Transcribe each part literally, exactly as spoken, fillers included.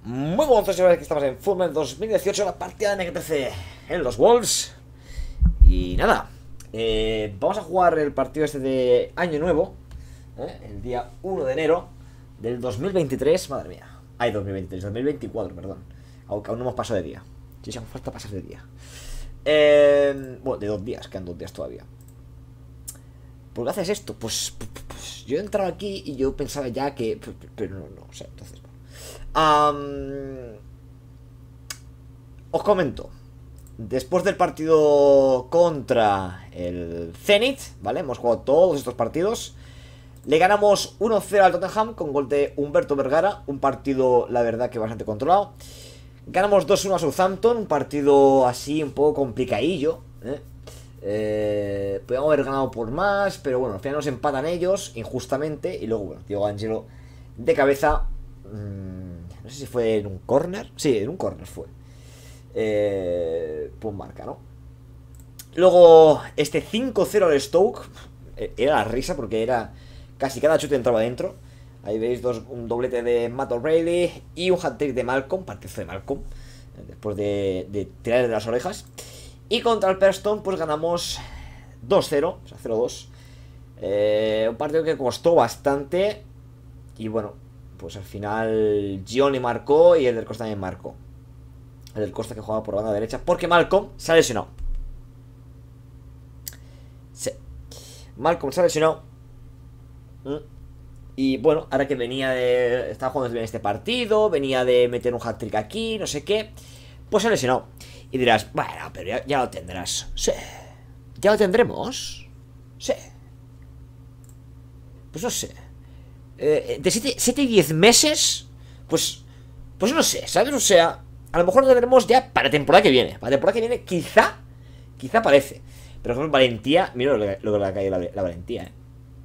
Muy buenos días, que estamos en Fulham dos mil dieciocho, la partida de N K T C en los Wolves. Y nada, eh, vamos a jugar el partido este de Año Nuevo, ¿eh? El día uno de enero del dos mil veintitrés, madre mía. Ay, dos mil veintitrés, dos mil veinticuatro, perdón. Aunque aún no hemos pasado de día. Sí, sí, aún falta pasar de día. Eh, bueno, de dos días, quedan dos días todavía. ¿Por qué haces esto? Pues, pues, pues yo he entrado aquí y yo pensaba ya que... Pero no, no, o sea, entonces... Um, os comento. Después del partido contra el Zenit, ¿vale? Hemos jugado todos estos partidos. Le ganamos uno cero al Tottenham con gol de Humberto Vergara. Un partido, la verdad, que bastante controlado. Ganamos dos uno a Southampton. Un partido así un poco complicadillo, ¿eh? Eh, podríamos haber ganado por más, pero bueno, al final nos empatan ellos injustamente. Y luego, bueno, Diego Ángelo de cabeza. Mmm, no sé si fue en un córner. Sí, en un córner fue. Eh, pues marca, ¿no? Luego, este cinco cero al Stoke. Era la risa porque era casi cada chute entraba dentro. Ahí veis dos, un doblete de Matt O'Reilly y un hat-trick de Malcolm, partidazo de Malcolm, después de, de tirar de las orejas. Y contra el Preston pues ganamos dos cero, o sea, cero dos. Eh, un partido que costó bastante. Y bueno, pues al final Gioni marcó y el del Costa también marcó. El del Costa que jugaba por banda derecha, porque Malcolm se ha lesionado. Sí, Malcolm se ha lesionado. Y bueno, ahora que venía de... Estaba jugando bien este partido, venía de meter un hat-trick aquí, no sé qué, pues se ha lesionado. Y dirás, bueno, pero ya, ya lo tendrás. Sí. ¿Ya lo tendremos? Sí. Pues no sé. Eh, de siete y diez meses, pues... Pues no sé, ¿sabes? O sea, a lo mejor lo tendremos ya para la temporada que viene. Para la temporada que viene, quizá... Quizá parece. Pero por ejemplo, valentía... Mira lo que, lo que le ha caído la, la valentía, eh.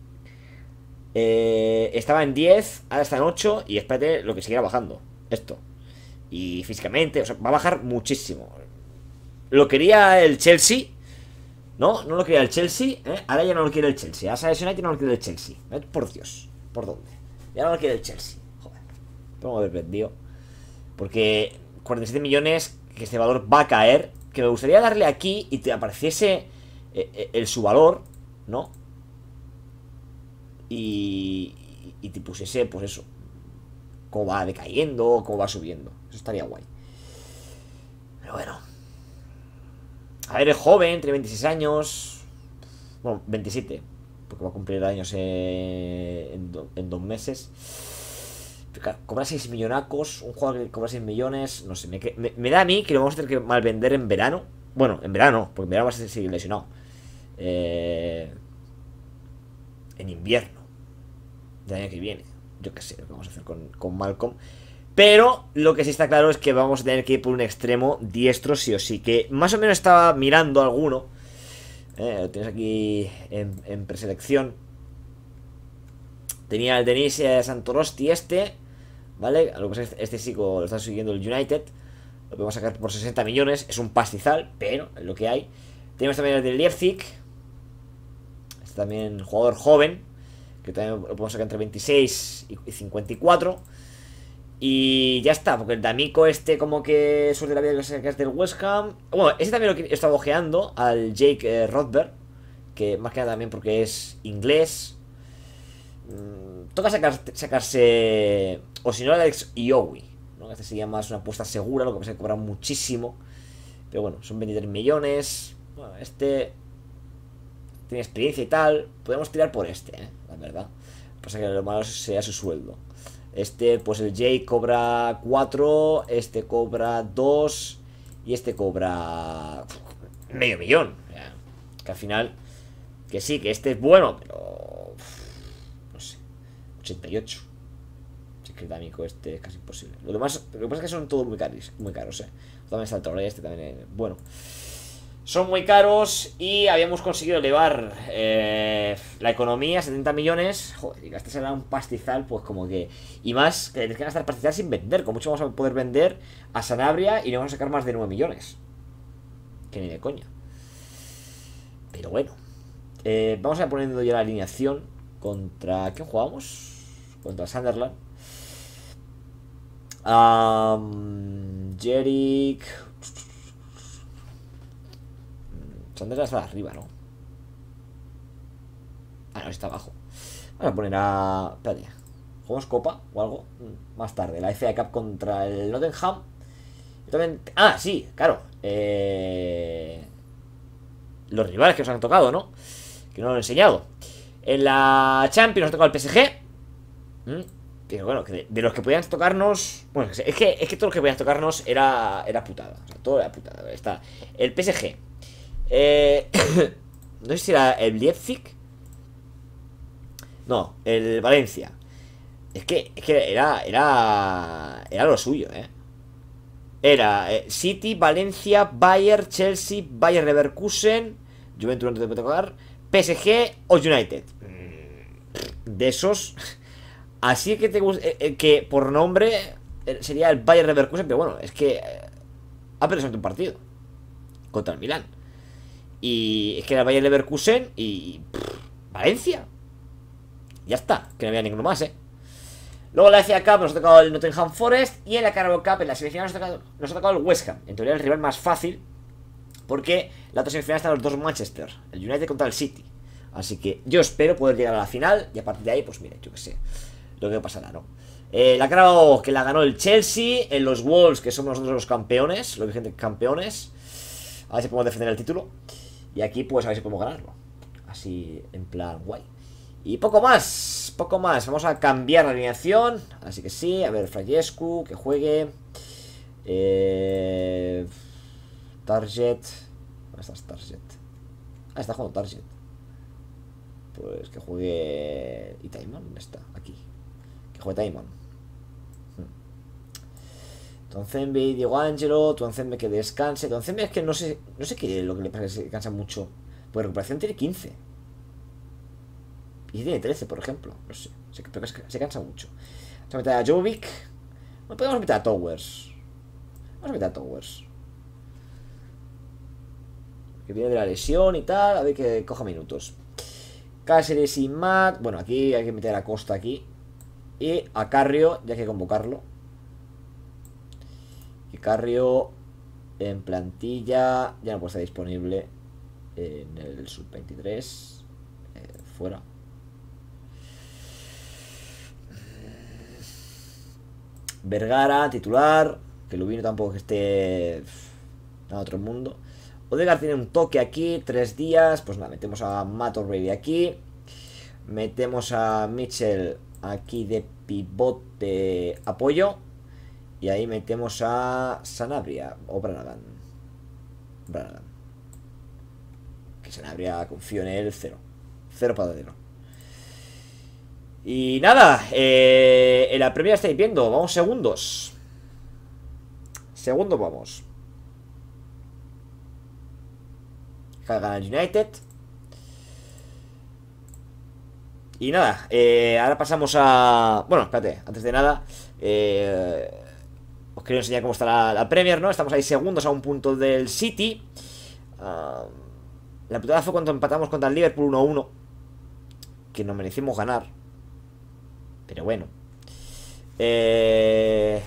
Eh, estaba en diez, ahora está en ocho. Y espérate lo que seguirá bajando. Esto. Y físicamente, o sea, va a bajar muchísimo. Lo quería el Chelsea. No, no lo quería el Chelsea, ¿eh? Ahora ya no lo quiere el Chelsea. Ahora se ha lesionado y no lo quiere el Chelsea, ¿eh? Por Dios, ¿por dónde? Ya no lo quiere el Chelsea. Joder, tengo que haber vendido. Porque cuarenta y siete millones, que este valor va a caer. Que me gustaría darle aquí y te apareciese eh, el su valor, ¿no? Y, y te pusiese, pues eso, cómo va decayendo, cómo va subiendo. Eso estaría guay. Pero bueno. A ver, es joven, tiene veintiséis años. Bueno, veintisiete. Porque va a cumplir años eh, en, do, en dos meses. Pero claro, cobra seis millonacos. Un jugador que cobra seis millones. No sé, me, me, me da a mí que lo vamos a tener que malvender en verano. Bueno, en verano, porque en verano va a seguir lesionado. Eh, en invierno del año que viene. Yo qué sé lo que vamos a hacer con, con Malcolm. Pero lo que sí está claro es que vamos a tener que ir por un extremo diestro sí o sí. Que más o menos estaba mirando alguno. Eh, lo tienes aquí en, en preselección. Tenía el Denis eh, Santorosti este. ¿Vale? Lo que pasa es que este sí lo está siguiendo el United. Lo podemos sacar por sesenta millones. Es un pastizal, pero es lo que hay. Tenemos también el de Leipzig. Este también jugador joven. Que también lo podemos sacar entre veintiséis y cincuenta y cuatro. Y ya está, porque el D'Amico este como que suerte la vida que sacas del West Ham. Bueno, ese también lo he estado ojeando, al Jake eh, Rothberg, que más que nada también porque es inglés. Mm, toca sacar, sacarse, o si no, Alex Iwobi, ¿no? Este sería más una apuesta segura, lo que pasa es que cobra muchísimo. Pero bueno, son veintitrés millones. Bueno, este tiene experiencia y tal. Podemos tirar por este, ¿eh? La verdad. Lo que pasa es que lo malo sea su sueldo. Este, pues el Jake cobra cuatro, este cobra dos y este cobra medio millón. Que al final, que sí, que este es bueno, pero no sé, ochenta y ocho. Si es que el D'Amico este es casi imposible. Lo demás, lo que pasa es que son todos muy caros, muy caros, eh. También está el Traoré, este también es bueno. Son muy caros y habíamos conseguido elevar eh, la economía a setenta millones. Joder, y este será un pastizal, pues como que... Y más, que tienes que gastar pastizal sin vender. Con mucho vamos a poder vender a Sanabria y le vamos a sacar más de nueve millones. Que ni de coña. Pero bueno. Eh, vamos a ir poniendo ya la alineación. ¿Contra quién jugamos? Contra Sunderland. Um, Jerick. Sanders está arriba, ¿no? Ah, no, está abajo. Vamos a poner a... Espérate. ¿Jugamos Copa o algo? Más tarde. La F A Cup contra el Nottingham. Yo también... Ah, sí, claro. Eh... Los rivales que nos han tocado, ¿no? Que no lo he enseñado. En la Champions nos ha tocado el P S G. ¿Mm? Pero bueno, que de, de los que podían tocarnos... Bueno, es que, es que todos los que podían tocarnos era, era putada. O sea, todo era putada. Está el P S G. Eh... no sé si era el Leipzig. No, el Valencia. Es que, es que era, era, era lo suyo, ¿eh? Era eh, City, Valencia, Bayern, Chelsea, Bayer Leverkusen, Juventus no te puede tocar, P S G o United. De esos, así que te gusta, eh, que por nombre sería el Bayer Leverkusen, pero bueno, es que eh, ha perdido un partido contra el Milán. Y es que era Bayer Leverkusen y pff, Valencia. Ya está, que no había ninguno más, eh. Luego la F A Cup nos ha tocado el Nottingham Forest. Y en la Carabao Cup, en la semifinal, nos ha, tocado, nos ha tocado el West Ham. En teoría el rival más fácil, porque la otra semifinal están los dos Manchester, el United contra el City. Así que yo espero poder llegar a la final. Y a partir de ahí, pues mire, yo qué sé lo que pasará, ¿no? Eh, la Carabao que la ganó el Chelsea. En los Wolves, que somos nosotros los campeones, los vigentes campeones. A ver si podemos defender el título. Y aquí pues a ver si podemos ganarlo. Así en plan guay. Y poco más, poco más. Vamos a cambiar la alineación. Así que sí, a ver, Fragescu, que juegue. Eh... Target. ¿Dónde estás, Target? Ah, está jugando Target. Pues que juegue... ¿Y Taimon? ¿Dónde está? Aquí. Que juegue Taimon. Tuanzembe y Diego Ángelo. Tuanzembe que descanse. Tuanzembe es que no sé, no sé qué es lo que le pasa, que se cansa mucho. Pues recuperación tiene quince. Y tiene trece, por ejemplo. No sé. Se, pero se, se cansa mucho. Vamos a meter a Jovic. No podemos meter a Towers. Vamos a meter a Towers. Que viene de la lesión y tal. A ver que coja minutos. Cáceres y Matt. Bueno, aquí hay que meter a Costa aquí. Y a Carrio, ya hay que convocarlo. Y Carrio en plantilla. Ya no puede estar disponible en el sub veintitrés. Eh, fuera. Vergara, titular. Que Lubino tampoco que esté a otro mundo. Odegaard tiene un toque aquí, tres días. Pues nada, metemos a Matt O'Reilly aquí. Metemos a Mitchell aquí de pivote apoyo. Y ahí metemos a Sanabria o Branagh. Branagh. Que Sanabria, confío en él, cero. Cero para cero. Y nada, eh, en la Premier estáis viendo, vamos segundos. Segundo vamos. Gana el United. Y nada, eh, ahora pasamos a... Bueno, espérate, antes de nada eh, os quiero enseñar cómo está la, la Premier, ¿no? Estamos ahí segundos a un punto del City. uh, La putada fue cuando empatamos contra el Liverpool uno a uno, que nos merecimos ganar. Pero bueno, eh...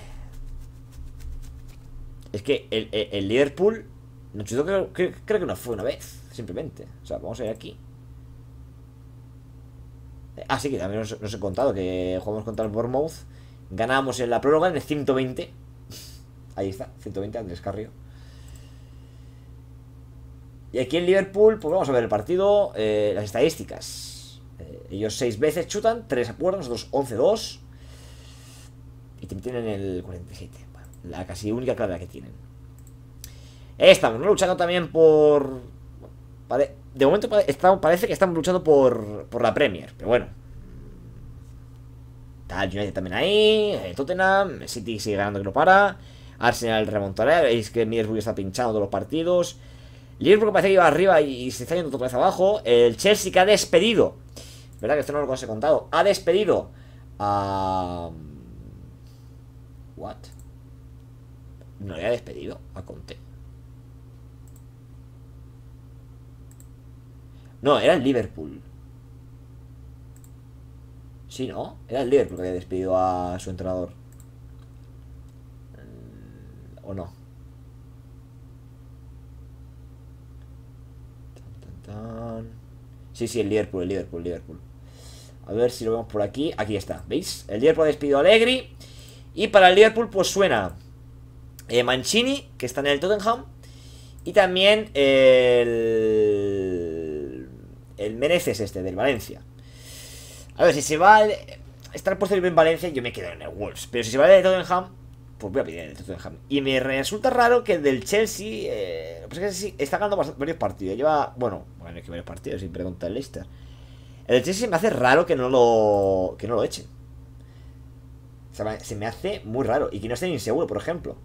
es que el, el, el Liverpool nos chutó, creo, creo, creo que no fue una vez, simplemente. O sea, vamos a ir aquí. Ah, sí, que también os, os he contado que jugamos contra el Bournemouth. Ganamos en la prórroga en el ciento veinte. Ahí está, ciento veinte, Andrés Carrio. Y aquí en Liverpool, pues vamos a ver el partido, eh, las estadísticas. Eh, ellos seis veces chutan, tres acuerdan, nosotros once dos. Y tienen el cuarenta y siete. Bueno, la casi única clara que tienen. Estamos, ¿no? Luchando también por... De momento parece que estamos luchando por, por la Premier. Pero bueno, está el United también ahí, el Tottenham, el City sigue ganando que no para. Arsenal remontará, veis que Liverpool está pinchando todos los partidos. Liverpool parece que iba arriba y se está yendo otra vez abajo. El Chelsea que ha despedido, verdad que esto no lo os he contado, ha despedido a... ¿What? No le ha despedido a Conte. No, era el Liverpool. Sí, ¿no? Era el Liverpool que había despedido a su entrenador. ¿o no? Tan, tan, tan. Sí, sí, el Liverpool, el Liverpool, el Liverpool. A ver si lo vemos por aquí. Aquí está, ¿veis? El Liverpool ha despedido a Allegri. Y para el Liverpool pues suena eh, Mancini, que está en el Tottenham. Y también el... El Meneses este, del Valencia. A ver, si se va... El... Estar puesto libre en Valencia, yo me quedo en el Wolves. Pero si se va de Tottenham, pues voy a pedir el de Tottenham. Y me resulta raro que el del Chelsea... Eh, pues es que sí, está ganando varios partidos. Lleva... Bueno, bueno, es que varios partidos, sin preguntar el Leicester. El del Chelsea me hace raro que no lo... Que no lo echen. O sea, se me hace muy raro. Y que no esté inseguro, por ejemplo.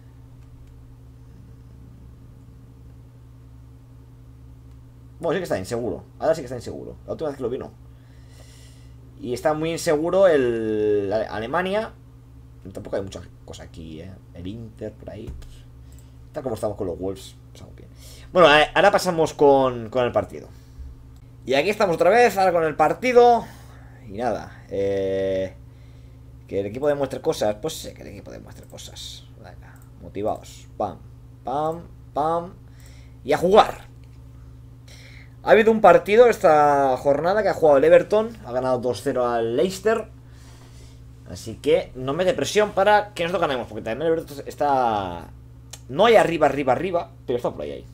Bueno, sí que está inseguro. Ahora sí que está inseguro. La última vez que lo vino. Y está muy inseguro el Alemania. Tampoco hay mucha cosa aquí, ¿eh? El Inter, por ahí. Está como estamos con los Wolves. Pasamos bien. Bueno, ahora pasamos con, con el partido. Y aquí estamos otra vez, ahora con el partido. Y nada. Eh, que el equipo demuestre cosas. Pues sí, que el equipo demuestre cosas. Venga, motivados. Pam, pam, pam. Y a jugar. Ha habido un partido esta jornada que ha jugado el Everton. Ha ganado dos cero al Leicester. Así que no me dé presión para que nosotros ganemos. Porque también el Everton está... No hay arriba, arriba, arriba. Pero está por ahí, ahí.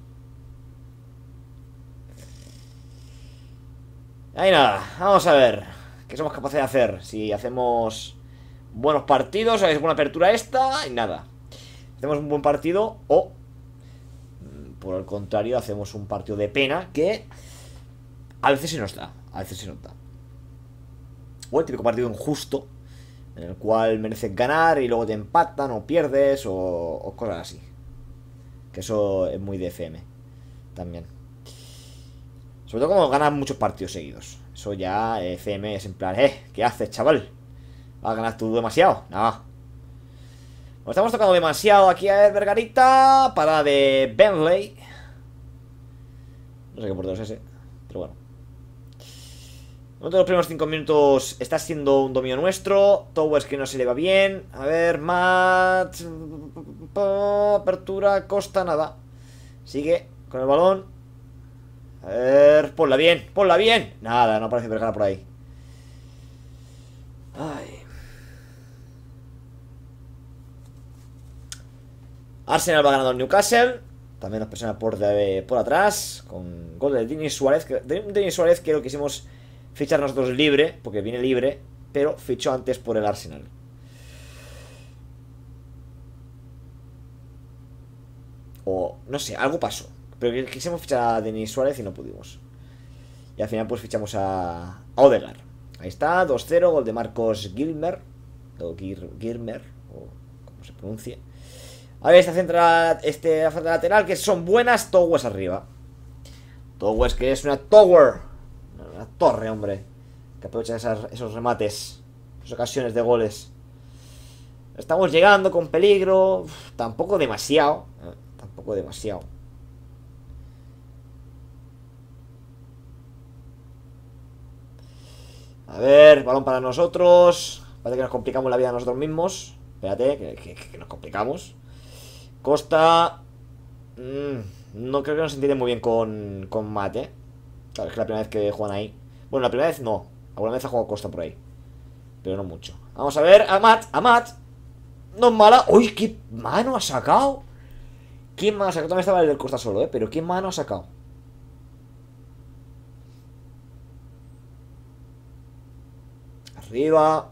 Ahí nada. Vamos a ver qué somos capaces de hacer. Si hacemos buenos partidos. O es buena apertura esta. Y nada. Hacemos un buen partido o... Por el contrario, hacemos un partido de pena que a veces se nos da, a veces se nos da. O el típico partido injusto, en el cual mereces ganar y luego te empatan o pierdes o, o cosas así. Que eso es muy de F M también. Sobre todo cuando ganas muchos partidos seguidos. Eso ya F M es en plan, eh, ¿qué haces, chaval? ¿Vas a ganar tú demasiado? No. Nos estamos tocando demasiado aquí a ver, Vergarita. Para de Bentley. No sé qué portero es ese, pero bueno. Uno de los primeros cinco minutos está siendo un dominio nuestro. Towers que no se le va bien. A ver, Matt. Apertura, Costa, nada. Sigue con el balón. A ver, ponla bien, ponla bien. Nada, no aparece Vergara por ahí. Ay. Arsenal va ganando al Newcastle. También nos presiona por, de, por atrás. Con gol de Denis Suárez. Que, de Denis Suárez que lo quisimos fichar nosotros libre. Porque viene libre. Pero fichó antes por el Arsenal. O no sé, algo pasó. Pero quisimos fichar a Denis Suárez y no pudimos. Y al final pues fichamos a, a Odegaard. Ahí está, dos cero. Gol de Marcos Gilmer. O Gir, Gilmer. O como se pronuncie. A ver, esta central, este, la falta lateral, que son buenas. Towers arriba. Towers, que es una tower. Una torre, hombre. Que aprovecha esas, esos remates. Esas ocasiones de goles. Estamos llegando con peligro. Uf, tampoco demasiado. Eh, tampoco demasiado. A ver, balón para nosotros. Parece que nos complicamos la vida nosotros mismos. Espérate, que, que, que nos complicamos. Costa. Mmm, no creo que nos entiende muy bien con, con Matt, ¿eh? Claro, es que la primera vez que juegan ahí. Bueno, la primera vez no. Alguna vez ha jugado Costa por ahí. Pero no mucho. Vamos a ver, a Matt, a Matt. No es mala. ¡Uy, qué mano ha sacado! ¿Qué mano ha sacado? También estaba el del Costa solo, ¿eh? Pero ¿qué mano ha sacado? Arriba.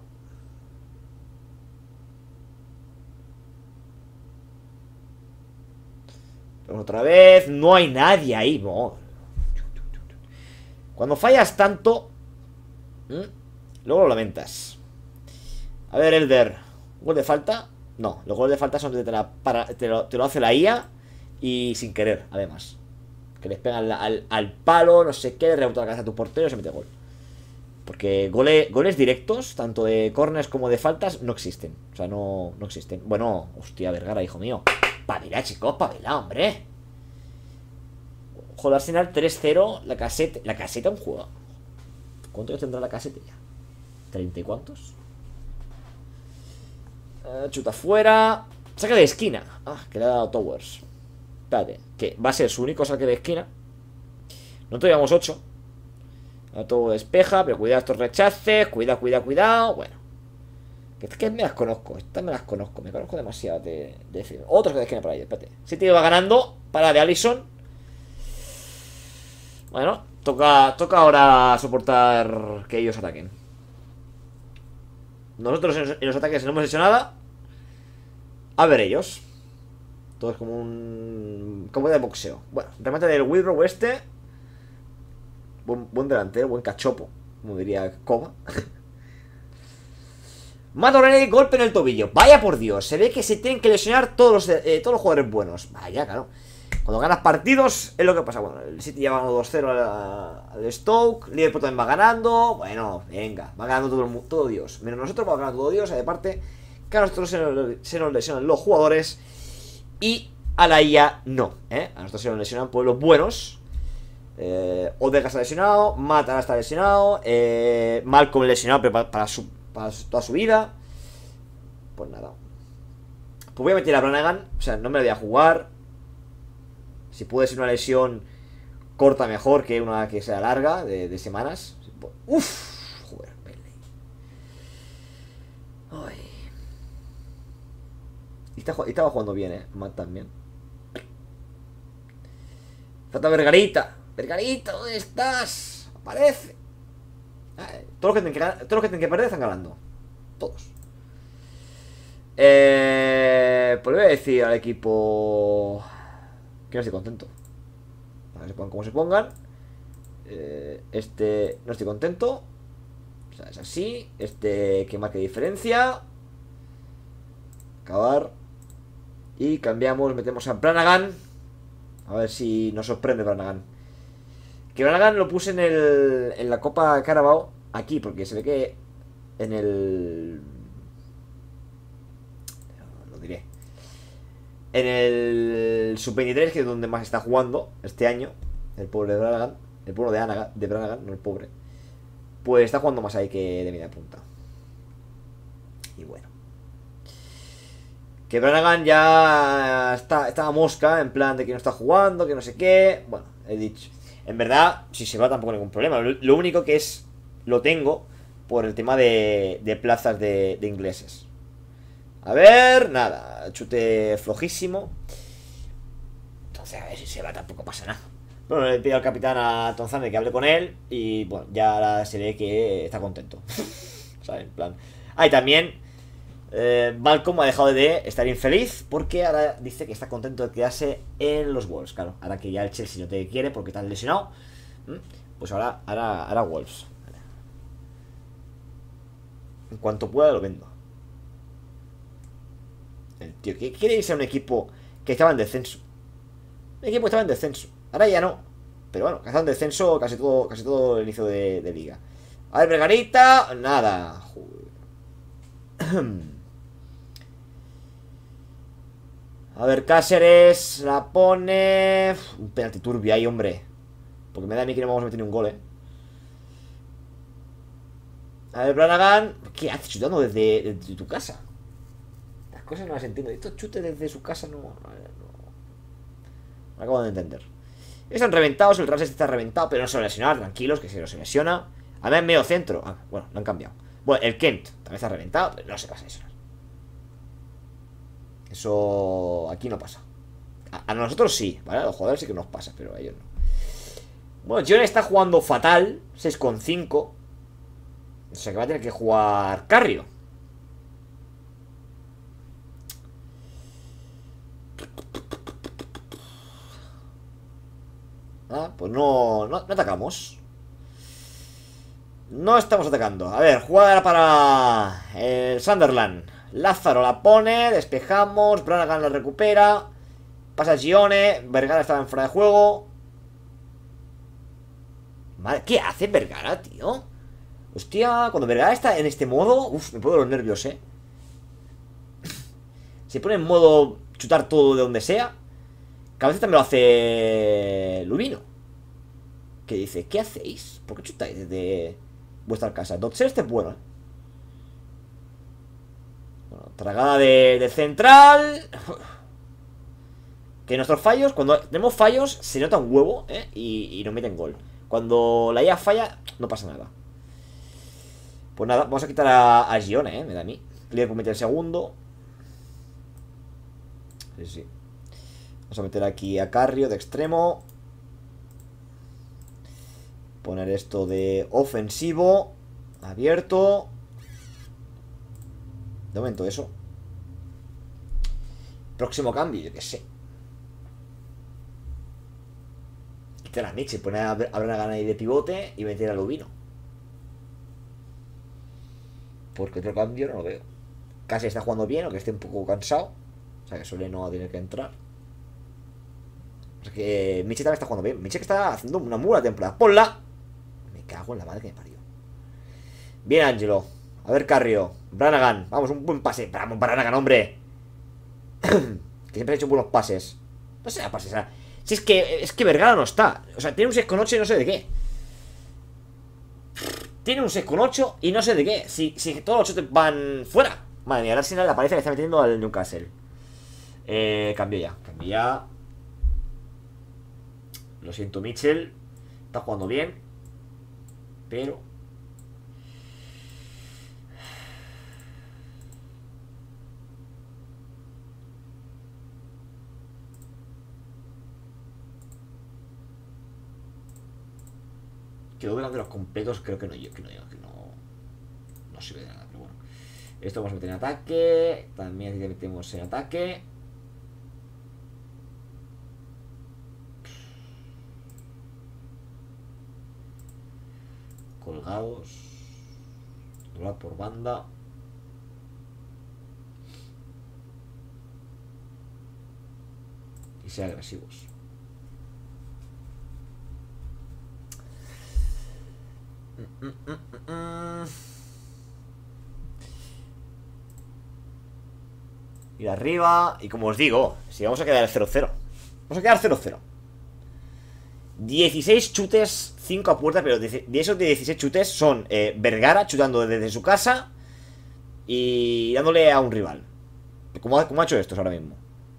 Otra vez. No hay nadie ahí. No. Cuando fallas tanto, ¿eh? Luego lo lamentas. A ver, Elder. ¿Gol de falta? No, los goles de falta son de te, la para, te, lo, te lo hace la I A. Y sin querer, además. Que les pegan al, al, al palo, no sé qué, le rebota la cabeza a tu portero y se mete gol. Porque gole, goles directos, tanto de corners como de faltas, no existen. O sea, no, no existen. Bueno, hostia, Vergara, hijo mío. Pavila, chicos, pavila, hombre. Ojo, el Arsenal tres cero. La caseta. La caseta un juego. ¿Cuántos tendrá la caseta ya? ¿treinta y cuántos? Eh, chuta fuera. Saque de esquina. Ah, que le ha dado Towers. Espérate, que va a ser su único saque de esquina. Nosotros llevamos ocho. Todo despeja, pero cuidado estos rechaces. Cuidado, cuidado, cuidado. Bueno. Que es que me las conozco. Estas me las conozco. Me conozco demasiado de, de decir. Otro saque de esquina por ahí. Espérate. City va ganando. Para de Alisson. Bueno, toca, toca ahora soportar que ellos ataquen. Nosotros en los, en los ataques no hemos hecho nada. A ver ellos. Todo es como un... como de boxeo. Bueno, remate del Withrow este. Buen, buen delantero, buen cachopo. Como diría Koba. Matt O'Reilly, golpe en el tobillo. Vaya por Dios, se ve que se tienen que lesionar todos los, eh, todos los jugadores buenos. Vaya, claro. Cuando ganas partidos es lo que pasa. Bueno, el City ya va ganando dos cero al, al Stoke. Liverpool también va ganando. Bueno, venga, va ganando todo, el, todo Dios. Menos nosotros va ganando todo Dios. Y aparte, que a nosotros se nos, se nos lesionan los jugadores. Y a la I A no, ¿eh? A nosotros se nos lesionan por los buenos. eh, Odegaard está lesionado. Matt ahora está lesionado. eh, Malcolm lesionado, pero para, para, su, para toda su vida. Pues nada. Pues voy a meter a Brannigan. O sea, no me lo voy a jugar. Si puede ser una lesión corta mejor que una que sea larga, de, de semanas. Uff, joder, Pele. Ay. Y, está, y estaba jugando bien, eh. Matt también. Falta Vergarita. Vergarita, ¿dónde estás? Aparece. Ay, todos los que tienen que, todos los que, tienen que perder están ganando. Todos. Eh, pues le voy a decir al equipo que no estoy contento. A ver, se pongan como se pongan. eh, Este no estoy contento. O sea, es así. Este que marque diferencia. Acabar. Y cambiamos, metemos a Brannigan. A ver si nos sorprende Brannigan. Que Brannigan lo puse en el en la Copa Carabao. Aquí, porque se ve que en el... lo diré. En el sub veintitrés, que es donde más está jugando este año. El pobre de Brannigan. El pobre de Anaga, de Brannigan, no el pobre. Pues está jugando más ahí que de media punta. Y bueno. Que Brannigan ya está, está a mosca, en plan de que no está jugando, que no sé qué. Bueno, he dicho. En verdad, si se va tampoco hay ningún problema. Lo, lo único que es, lo tengo por el tema de, de plazas de, de ingleses. A ver, nada, chute flojísimo. Entonces, a ver si se va, tampoco pasa nada. Bueno, le pido al capitán a Tonzane que hable con él. Y bueno, ya ahora se ve que está contento. ¿Sabes? En plan. Ah, y también eh, Malcolm ha dejado de estar infeliz porque ahora dice que está contento de quedarse en los Wolves. Claro, ahora que ya el Chelsea no te quiere porque te has lesionado, pues ahora, ahora, ahora Wolves. En cuanto pueda lo vendo. El tío que quiere irse a un equipo que estaba en descenso. Un equipo que estaba en descenso. Ahora ya no. Pero bueno, que estaba en descenso casi todo, casi todo el inicio de, de liga. A ver, Vergarita. Nada. Joder. A ver, Cáceres la pone. Uf, un penalti turbio ahí, hombre. Porque me da a mí que no vamos a meter ni un gol, eh. A ver, Brannigan. ¿Qué haces chutando desde, desde tu casa? Las cosas no las entiendo. Estos chutes desde su casa no. No, no acabo de entender. Están reventados. El Ramsey está reventado, pero no se va a lesionar. Tranquilos, que se lo se lesiona. A ver, en medio centro. Ah, bueno, lo han cambiado. Bueno, el Kent también está reventado, pero no se va a lesionar. Eso aquí no pasa. A, a nosotros sí, ¿vale? A los jugadores sí que nos pasa, pero a ellos no. Bueno, Gion está jugando fatal, seis coma cinco. O sea que va a tener que jugar Carrio. Ah, pues no, no, no atacamos. No estamos atacando. A ver, jugada para el Sunderland. Lázaro la pone, despejamos, Brannigan la recupera. Pasa Gione, Vergara estaba en fuera de juego. Madre, ¿qué hace Vergara, tío? Hostia, cuando Vergara está en este modo, uff, me pongo los nervios, eh. Se pone en modo chutar todo de donde sea. Que a veces también lo hace Lubino. Que dice, ¿qué hacéis? ¿Por qué chutáis desde vuestra casa? Dotser este es bueno, eh. Bueno, tragada de, de central. Que nuestros fallos, cuando tenemos fallos, se nota un huevo, ¿eh? Y, y nos meten gol. Cuando la I A falla, no pasa nada. Pues nada, vamos a quitar a, a Gione, ¿eh? Me da a mí. Liverpool mete el segundo. Sí, sí. Vamos a meter aquí a Carrio de extremo. Poner esto de ofensivo. Abierto. De momento eso. Próximo cambio, yo qué sé. Quitar a Nietzsche, poner a Branagh ahí de pivote y meter a Lubino. Porque otro cambio no lo veo. Casi está jugando bien, o que esté un poco cansado. O sea que suele no tener que entrar. O sea que Miche también está jugando bien. Miche que está haciendo una mula temporada. ¡Ponla! Me cago en la madre que me parió. Bien, Ángelo. A ver, Carrio. Branagh. Vamos, un buen pase. Vamos, Branagh, hombre. Que siempre ha hecho buenos pases. No sea pases, o sea, si es que, es que Vergara no está. O sea, tiene un seis con ocho y no sé de qué. Tiene un seis con ocho y no sé de qué. Si, si todos los ocho van fuera. Madre mía, el Arsenal la parece que está metiendo al Newcastle. Eh, cambio ya, cambio ya. Lo siento, Mitchell. Está jugando bien. Pero... quedó delante de los completos, creo que no, yo, que no, que no, no sirve de nada, pero bueno. Esto vamos a meter en ataque. También aquí metemos en ataque. Colgados. Doblar por banda. Y ser agresivos. Mm, mm, mm, mm. Ir arriba. Y como os digo, si vamos a quedar cero cero. Vamos a quedar cero cero. dieciséis chutes, cinco a puerta. Pero de esos dieciséis chutes son eh, Vergara chutando desde su casa y dándole a un rival. ¿Cómo, cómo ha hecho estos ahora mismo?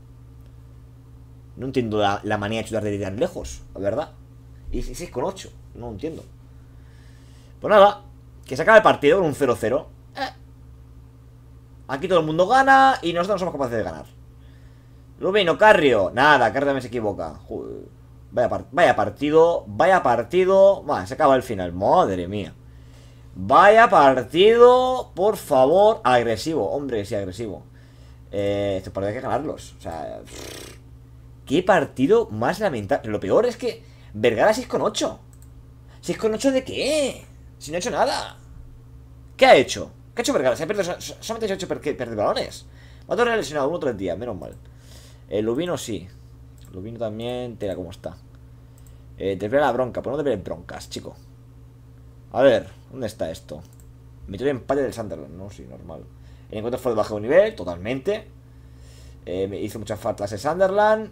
No entiendo la, la manía de chutar desde tan lejos, la verdad. Y seis con ocho, no lo entiendo. Pues nada, que se acaba el partido con un cero cero. eh. Aquí todo el mundo gana y nosotros no somos capaces de ganar. Lubino, Carrio. Nada, Carrio también se equivoca. Joder. Vaya, par vaya partido, vaya partido. Va, se acaba el final, madre mía. Vaya partido, por favor. Agresivo, hombre, sí, agresivo. Eh, estos partidos hay que ganarlos. O sea, pff, qué partido más lamentable. Lo peor es que Vergara seis con ocho. ¿seis con ocho de qué? Si no ha hecho nada. ¿Qué ha hecho? ¿Qué ha hecho Vergara? Se ha perdido, solamente se ha hecho per perder balones. Va a tener lesionado uno o tres días, menos mal. El Lubino sí. Lubino también, tela como está. Eh, te la bronca, pues no te ves broncas, chico. A ver, ¿dónde está esto? Metió el empate del Sunderland, ¿no? Sí, normal. El encuentro fue de bajo nivel, totalmente. Eh, me hizo muchas faltas el Sunderland.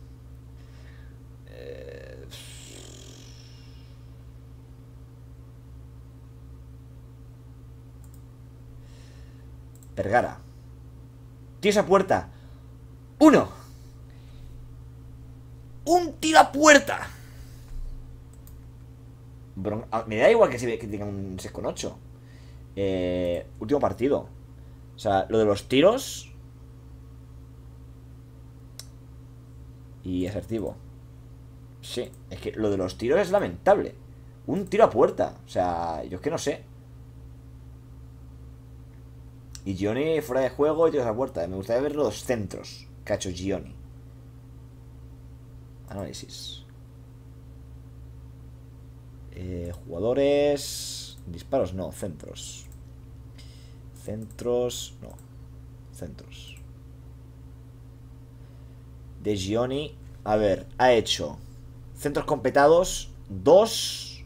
Eh... Vergara. Tiro esa puerta. ¡Uno! ¡Un tiro a puerta! Bron me da igual que, se, que tenga un seis con ocho. Eh, último partido. O sea, lo de los tiros. Y asertivo. Sí, es que lo de los tiros es lamentable. Un tiro a puerta. O sea, yo es que no sé. Y Gioni fuera de juego y tiros a puerta. Me gustaría ver los centros que ha hecho Gioni. Análisis. Eh, jugadores. Disparos, no, centros. Centros, no. Centros. De Gioni. A ver, ha hecho centros completados, dos.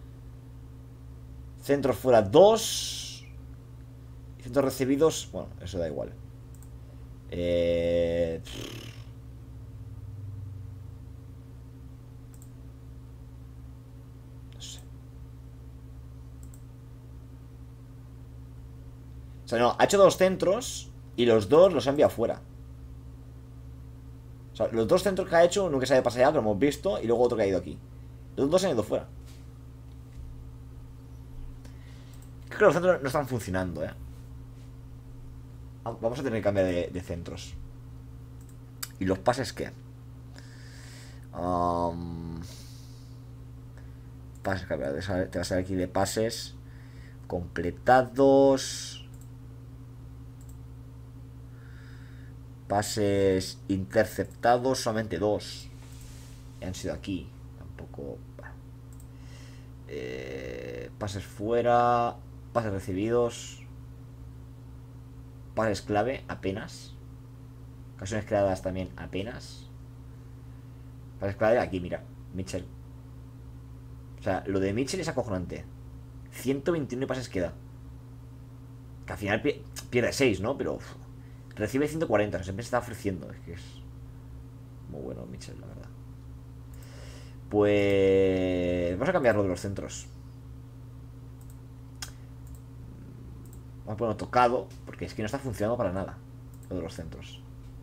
Centros fuera, dos. Centros recibidos, bueno, eso da igual. Eh... No sé. O sea, no, ha hecho dos centros, Y los dos los ha enviado fuera. O sea, los dos centros que ha hecho, uno que se ha ido para allá, que lo hemos visto, y luego otro que ha ido aquí. Los dos se han ido fuera. Creo que los centros no están funcionando, eh. Vamos a tener que cambiar de, de centros. ¿Y los pases qué? Um, pases, te va a salir aquí de pases completados. Pases interceptados, solamente dos. Y han sido aquí. Tampoco. Eh, pases fuera. Pases recibidos. Pases clave, apenas. Ocasiones creadas también, apenas. Pases clave, aquí, mira. Mitchell. O sea, lo de Mitchell es acojonante. ciento veintiuno pases queda. Que al final pierde seis, ¿no? Pero uf, recibe ciento cuarenta. Siempre se está ofreciendo. Es que es muy bueno Mitchell, la verdad. Pues vamos a cambiarlo de los centros. Vamos a ponerlo tocado, porque es que no está funcionando para nada lo de los centros.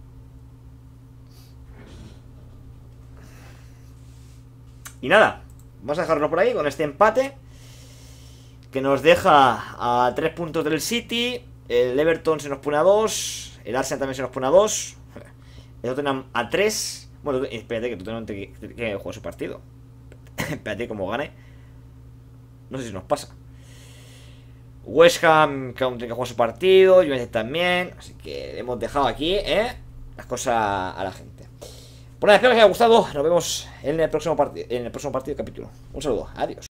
Y nada, vamos a dejarlo por ahí con este empate, que nos deja a tres puntos del City. El Everton se nos pone a dos. El Arsenal también se nos pone a dos. El Tottenham a tres. Bueno, espérate que Tottenham tiene que, que jugar su partido. Espérate como gane. No sé si nos pasa. West Ham que aún tiene que jugar su partido. Juventus también. Así que hemos dejado aquí, ¿eh? Las cosas a la gente. Pues nada, espero que os haya gustado. Nos vemos en el próximo partido, en el próximo partido capítulo. Un saludo, adiós.